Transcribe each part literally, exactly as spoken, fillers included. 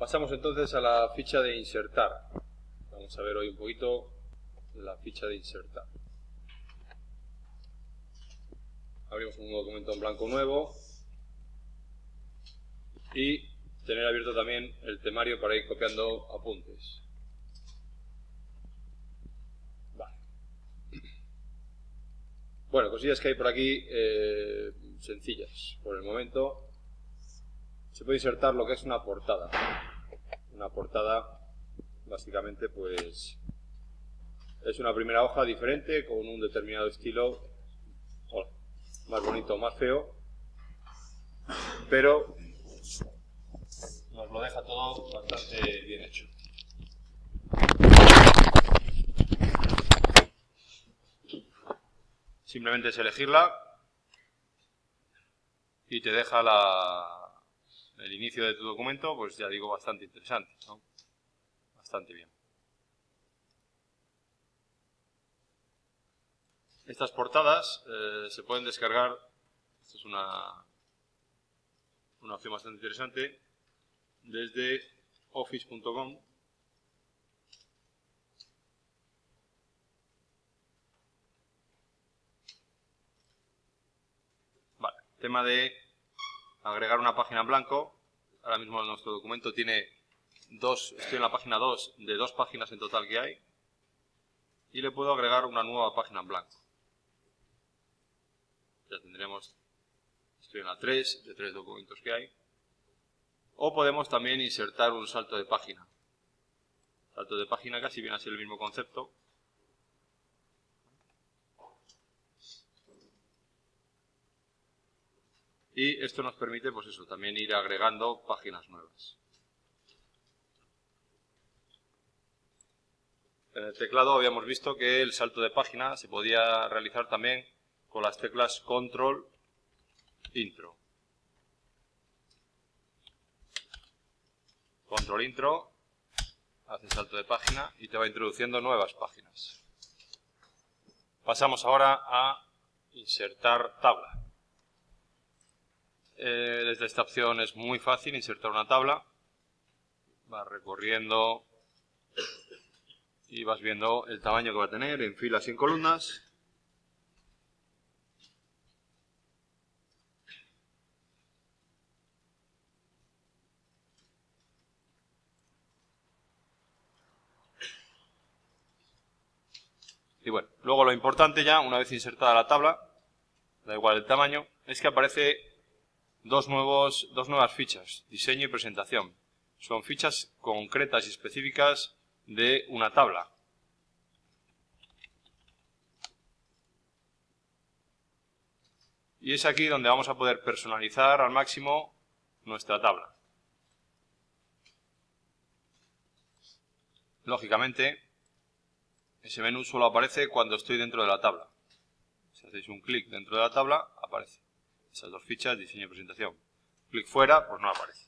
Pasamos entonces a la ficha de insertar. Vamos a ver hoy un poquito la ficha de insertar. Abrimos un documento en blanco nuevo y tener abierto también el temario para ir copiando apuntes. Vale. Bueno, cosillas que hay por aquí eh, sencillas. Por el momento se puede insertar lo que es una portada. Una portada básicamente pues es una primera hoja diferente con un determinado estilo, bueno, más bonito o más feo, pero nos lo deja todo bastante bien hecho. Simplemente es elegirla y te deja la, el inicio de tu documento, pues ya digo, bastante interesante, ¿no? Bastante bien. Estas portadas eh, se pueden descargar. Esto es una, una opción bastante interesante desde office punto com. Vale, tema de agregar una página en blanco. Ahora mismo nuestro documento tiene dos, estoy en la página dos de dos páginas en total que hay, y le puedo agregar una nueva página en blanco. Ya tendremos, estoy en la tres de tres documentos que hay. O podemos también insertar un salto de página. Salto de página casi viene a ser el mismo concepto. Y esto nos permite, pues eso, también ir agregando páginas nuevas. En el teclado habíamos visto que el salto de página se podía realizar también con las teclas Control, Intro. Control, Intro, hace salto de página y te va introduciendo nuevas páginas. Pasamos ahora a insertar tabla. Eh, desde esta opción es muy fácil insertar una tabla. Vas recorriendo y vas viendo el tamaño que va a tener en filas y en columnas. Y bueno, luego lo importante ya, una vez insertada la tabla, da igual el tamaño, es que aparece dos, nuevos, dos nuevas fichas, diseño y presentación. Son fichas concretas y específicas de una tabla. Y es aquí donde vamos a poder personalizar al máximo nuestra tabla. Lógicamente, ese menú solo aparece cuando estoy dentro de la tabla. Si hacéis un clic dentro de la tabla, aparece. Esas dos fichas, diseño y presentación. Clic fuera, pues no aparece.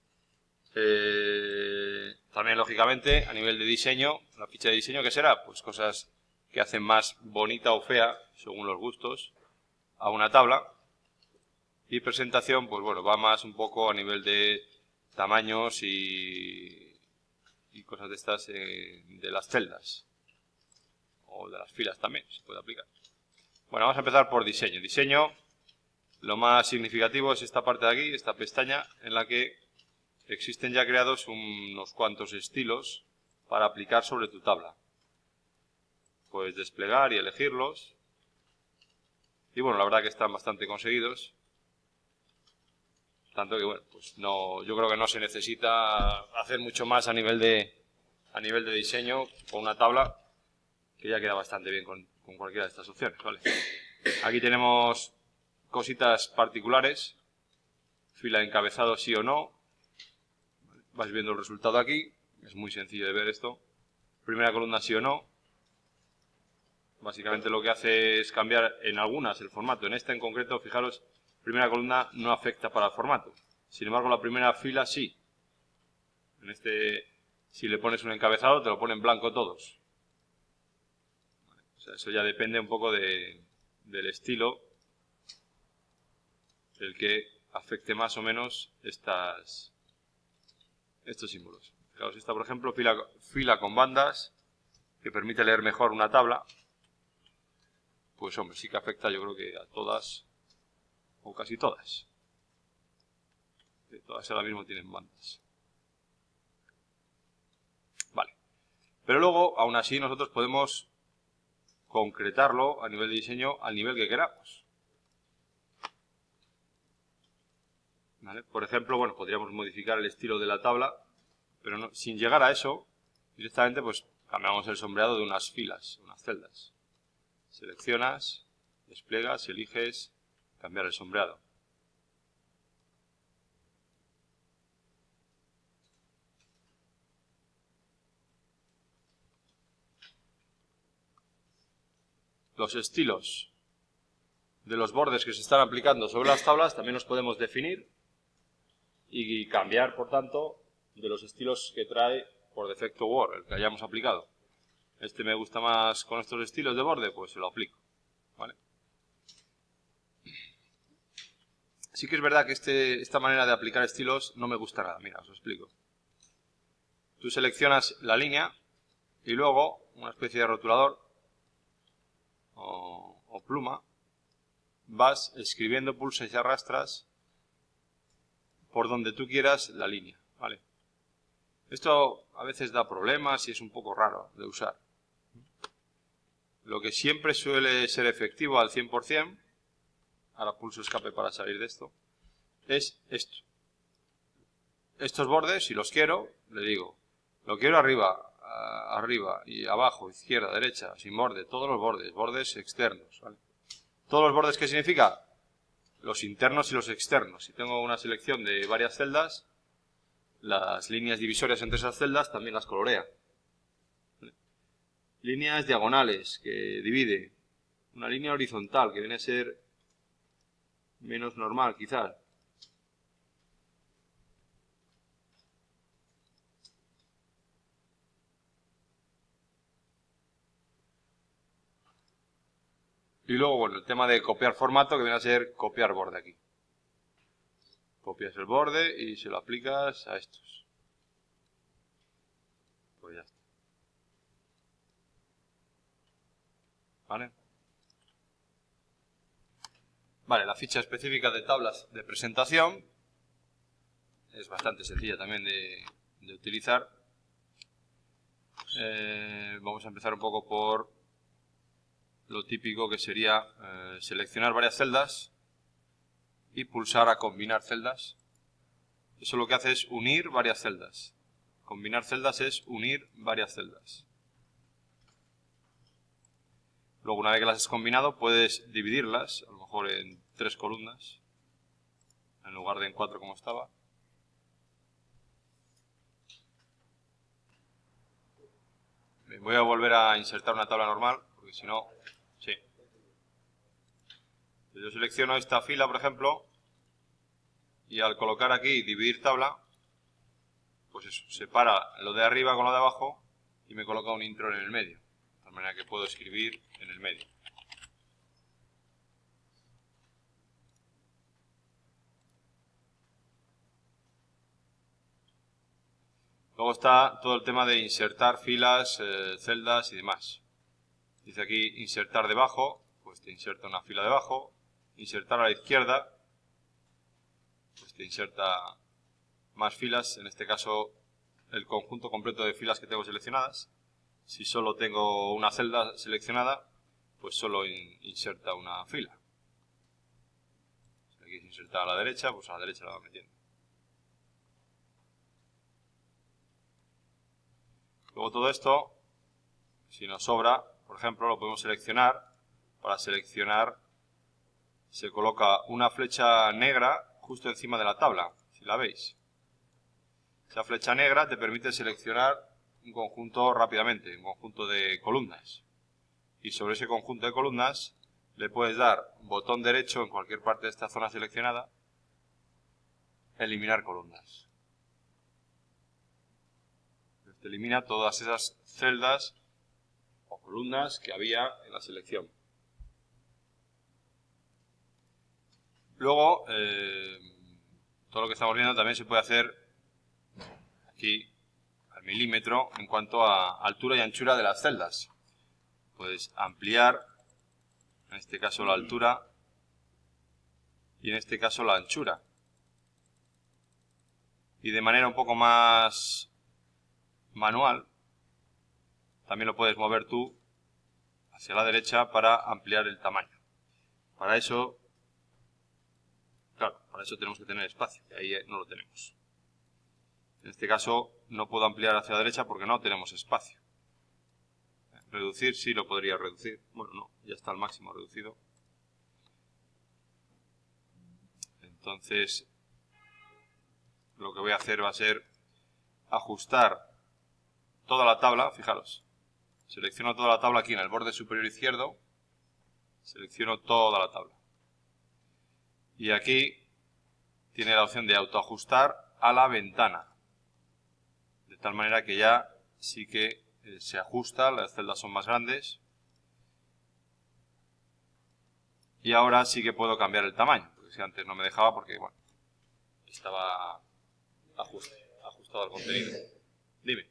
Eh, también, lógicamente, a nivel de diseño, la ficha de diseño, ¿qué será? Pues cosas que hacen más bonita o fea, según los gustos, a una tabla. Y presentación, pues bueno, va más un poco a nivel de tamaños y, y cosas de estas eh, de las celdas. O de las filas también, se puede aplicar. Bueno, vamos a empezar por diseño. Diseño, lo más significativo es esta parte de aquí, esta pestaña, en la que existen ya creados unos cuantos estilos para aplicar sobre tu tabla. Puedes desplegar y elegirlos. Y bueno, la verdad que están bastante conseguidos. Tanto que bueno, pues no, yo creo que no se necesita hacer mucho más a nivel de, a nivel de diseño con una tabla, que ya queda bastante bien con, con cualquiera de estas opciones, ¿vale? Aquí tenemos cositas particulares, fila de encabezado sí o no, vas viendo el resultado aquí, es muy sencillo de ver esto, primera columna sí o no, básicamente lo que hace es cambiar en algunas el formato, en esta en concreto, fijaros, primera columna no afecta para el formato, sin embargo la primera fila sí, en este si le pones un encabezado te lo pone en blanco todos. O sea, eso ya depende un poco de, del estilo el que afecte más o menos estas, estos símbolos. Fijaos, esta por ejemplo, fila, fila con bandas, que permite leer mejor una tabla. Pues hombre, sí que afecta yo creo que a todas, o casi todas. Todas ahora mismo tienen bandas. Vale. Pero luego, aún así, nosotros podemos concretarlo a nivel de diseño al nivel que queramos. ¿Vale? Por ejemplo, bueno, podríamos modificar el estilo de la tabla, pero no, sin llegar a eso, directamente pues cambiamos el sombreado de unas filas, unas celdas. Seleccionas, despliegas, eliges cambiar el sombreado. Los estilos de los bordes que se están aplicando sobre las tablas también los podemos definir y cambiar, por tanto, de los estilos que trae por defecto Word, el que hayamos aplicado. Este me gusta más con estos estilos de borde, pues se lo aplico. ¿Vale? Sí que es verdad que este, esta manera de aplicar estilos no me gusta nada. Mira, os lo explico. Tú seleccionas la línea y luego una especie de rotulador o, o pluma, vas escribiendo, pulsas y arrastras por donde tú quieras la línea, ¿vale? Esto a veces da problemas y es un poco raro de usar. Lo que siempre suele ser efectivo al cien por cien, ahora pulso escape para salir de esto, es esto. Estos bordes, si los quiero, le digo, lo quiero arriba, arriba y abajo, izquierda, derecha, sin borde, todos los bordes, bordes externos, ¿vale? Todos los bordes, ¿qué significa? Los internos y los externos. Si tengo una selección de varias celdas, las líneas divisorias entre esas celdas también las colorea. ¿Vale? Líneas diagonales, que divide. Una línea horizontal, que viene a ser menos normal, quizás. Y luego, bueno, el tema de copiar formato, que viene a ser copiar borde aquí. Copias el borde y se lo aplicas a estos. Pues ya está. ¿Vale? Vale, la ficha específica de tablas de presentación es bastante sencilla también de, de utilizar. Eh, vamos a empezar un poco por lo típico que sería eh, seleccionar varias celdas y pulsar a combinar celdas. Eso lo que hace es unir varias celdas. Combinar celdas es unir varias celdas. Luego, una vez que las has combinado, puedes dividirlas, a lo mejor en tres columnas, en lugar de en cuatro como estaba. Bien, voy a volver a insertar una tabla normal, porque si no... Sí. Yo selecciono esta fila, por ejemplo, y al colocar aquí dividir tabla, pues eso, separa lo de arriba con lo de abajo y me coloca un intro en el medio, de tal manera que puedo escribir en el medio. Luego está todo el tema de insertar filas, eh, celdas y demás. Dice aquí insertar debajo, pues te inserta una fila debajo. Insertar a la izquierda, pues te inserta más filas, en este caso el conjunto completo de filas que tengo seleccionadas. Si solo tengo una celda seleccionada, pues solo in, inserta una fila. Si aquí se inserta a la derecha, pues a la derecha la va metiendo. Luego todo esto, si nos sobra, por ejemplo, lo podemos seleccionar. Para seleccionar se coloca una flecha negra justo encima de la tabla, si la veis. Esa flecha negra te permite seleccionar un conjunto rápidamente, un conjunto de columnas. Y sobre ese conjunto de columnas le puedes dar botón derecho en cualquier parte de esta zona seleccionada, eliminar columnas. Te elimina todas esas celdas o columnas que había en la selección. Luego, eh, todo lo que estamos viendo también se puede hacer aquí al milímetro en cuanto a altura y anchura de las celdas. Puedes ampliar, en este caso la altura y en este caso la anchura. Y de manera un poco más manual, también lo puedes mover tú hacia la derecha para ampliar el tamaño. Para eso, claro, para eso tenemos que tener espacio, y ahí no lo tenemos. En este caso no puedo ampliar hacia la derecha porque no tenemos espacio. Reducir, sí lo podría reducir. Bueno, no, ya está al máximo reducido. Entonces, lo que voy a hacer va a ser ajustar toda la tabla, fijaros. Selecciono toda la tabla aquí en el borde superior izquierdo. Selecciono toda la tabla. Y aquí tiene la opción de autoajustar a la ventana. De tal manera que ya sí que eh, se ajusta, las celdas son más grandes. Y ahora sí que puedo cambiar el tamaño. Porque si antes no me dejaba porque, bueno, estaba ajust, ajustado al contenido. Dime.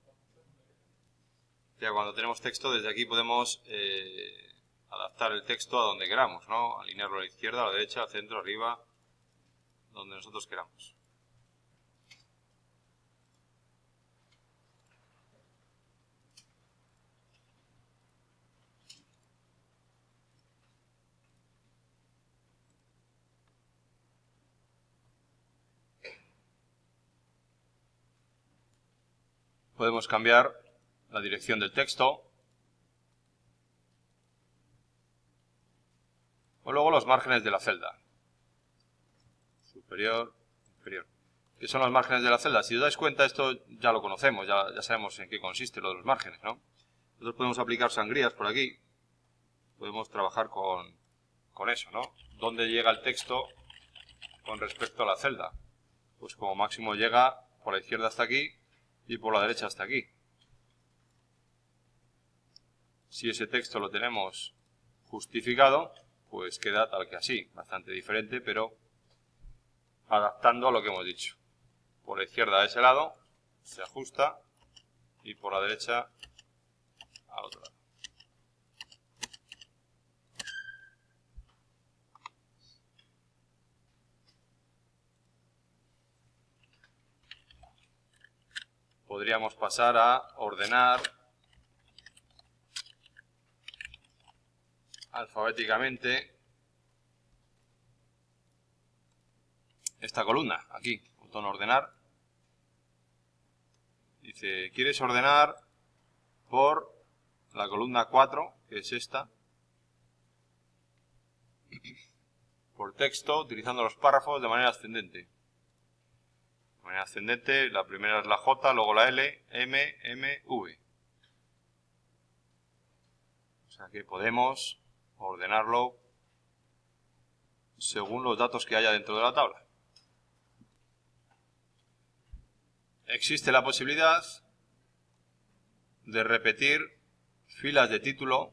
Ya cuando tenemos texto, desde aquí podemos eh, adaptar el texto a donde queramos, ¿no? Alinearlo a la izquierda, a la derecha, al centro, arriba, donde nosotros queramos. Podemos cambiar la dirección del texto. O luego los márgenes de la celda. Superior, inferior. ¿Qué son los márgenes de la celda? Si os dais cuenta, esto ya lo conocemos, ya, ya sabemos en qué consiste lo de los márgenes, ¿no? Nosotros podemos aplicar sangrías por aquí. Podemos trabajar con, con eso, ¿no? ¿Dónde llega el texto con respecto a la celda? Pues como máximo llega por la izquierda hasta aquí y por la derecha hasta aquí. Si ese texto lo tenemos justificado, pues queda tal que así, bastante diferente, pero adaptando a lo que hemos dicho. Por la izquierda a ese lado se ajusta y por la derecha al otro lado. Podríamos pasar a ordenar alfabéticamente esta columna, aquí, botón ordenar. Dice, ¿quieres ordenar por la columna cuatro, que es esta? Por texto, utilizando los párrafos de manera ascendente. De manera ascendente, la primera es la J, luego la L, M, M, V. O sea que podemos ordenarlo según los datos que haya dentro de la tabla. Existe la posibilidad de repetir filas de título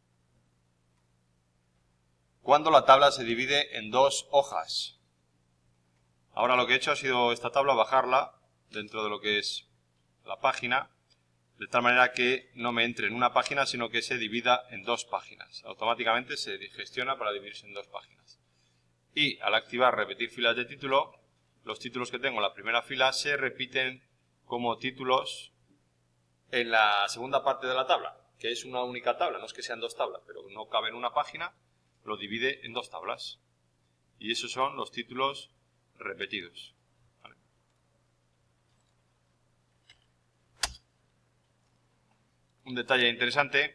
cuando la tabla se divide en dos hojas. Ahora lo que he hecho ha sido esta tabla bajarla dentro de lo que es la página, de tal manera que no me entre en una página, sino que se divida en dos páginas. Automáticamente se gestiona para dividirse en dos páginas. Y al activar repetir filas de título, los títulos que tengo en la primera fila se repiten como títulos en la segunda parte de la tabla, que es una única tabla, no es que sean dos tablas, pero no cabe en una página, lo divide en dos tablas. Y esos son los títulos repetidos. ¿Vale? Un detalle interesante,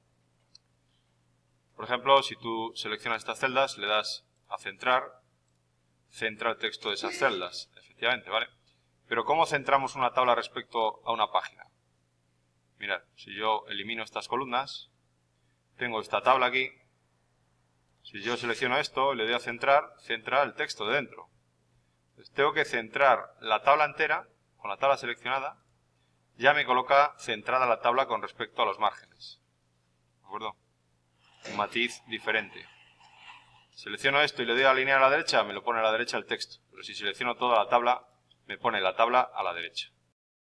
por ejemplo, si tú seleccionas estas celdas, le das a centrar, centra el texto de esas celdas, efectivamente, ¿vale? Pero ¿cómo centramos una tabla respecto a una página? Mirad, si yo elimino estas columnas, tengo esta tabla aquí. Si yo selecciono esto, le doy a centrar, centra el texto de dentro. Entonces tengo que centrar la tabla entera, con la tabla seleccionada, ya me coloca centrada la tabla con respecto a los márgenes. ¿De acuerdo? Un matiz diferente. Selecciono esto y le doy a alinear a la derecha, me lo pone a la derecha el texto. Pero si selecciono toda la tabla, me pone la tabla a la derecha.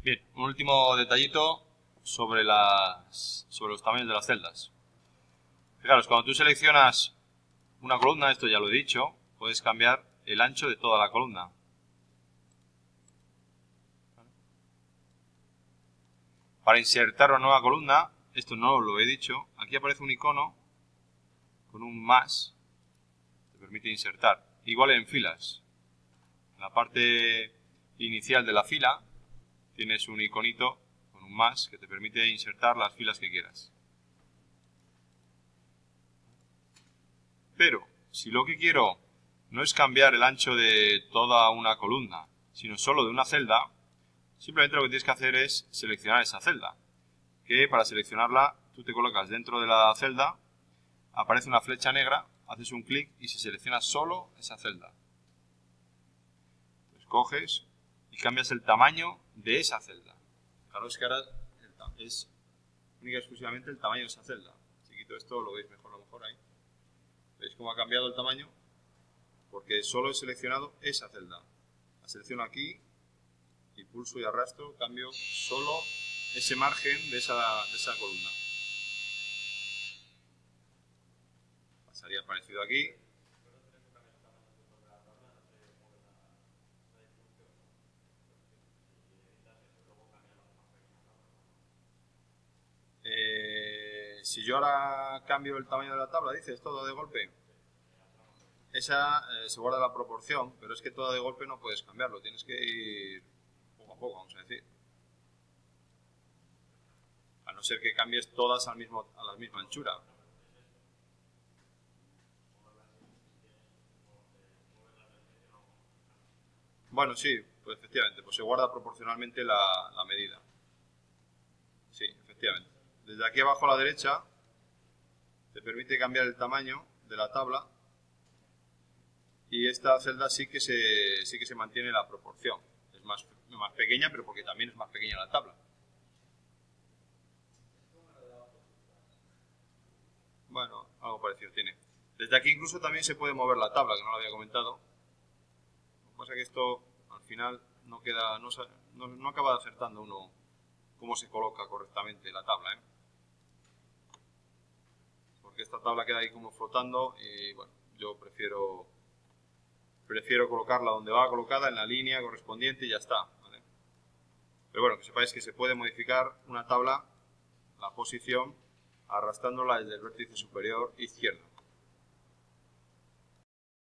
Bien, un último detallito sobre, las, sobre los tamaños de las celdas. Fijaros, cuando tú seleccionas una columna, esto ya lo he dicho, puedes cambiar el ancho de toda la columna. Para insertar una nueva columna, esto no lo he dicho, aquí aparece un icono con un más, te permite insertar. Igual en filas. En la parte inicial de la fila tienes un iconito con un más que te permite insertar las filas que quieras. Pero, si lo que quiero no es cambiar el ancho de toda una columna, sino solo de una celda, simplemente lo que tienes que hacer es seleccionar esa celda. Que para seleccionarla, tú te colocas dentro de la celda, aparece una flecha negra, haces un clic y se selecciona solo esa celda. Pues coges y cambias el tamaño de esa celda. Fijaros que ahora es única y exclusivamente el tamaño de esa celda. Si quito esto lo veis mejor, a lo mejor ahí. ¿Veis cómo ha cambiado el tamaño? Porque solo he seleccionado esa celda. La selecciono aquí y pulso y arrastro, cambio solo ese margen de esa, de esa columna. Pasaría parecido aquí. Eh, si yo ahora cambio el tamaño de la tabla, dices todo de golpe. Esa eh, se guarda la proporción, pero es que todo de golpe no puedes cambiarlo. Tienes que ir poco a poco, vamos a decir. A no ser que cambies todas al mismo, a la misma anchura. Bueno, sí, pues efectivamente, pues se guarda proporcionalmente la, la medida. Sí, efectivamente. Desde aquí abajo a la derecha te permite cambiar el tamaño de la tabla y esta celda sí que se, sí que se mantiene la proporción. Es más, más pequeña, pero porque también es más pequeña la tabla. Bueno, algo parecido tiene. Desde aquí incluso también se puede mover la tabla, que no lo había comentado. Lo que pasa es que esto al final no queda, no, no, no acaba acertando uno cómo se coloca correctamente la tabla, ¿eh? Porque esta tabla queda ahí como flotando y bueno, yo prefiero prefiero colocarla donde va colocada, en la línea correspondiente y ya está, ¿vale? Pero bueno, que sepáis que se puede modificar una tabla, la posición, arrastrándola desde el vértice superior izquierdo.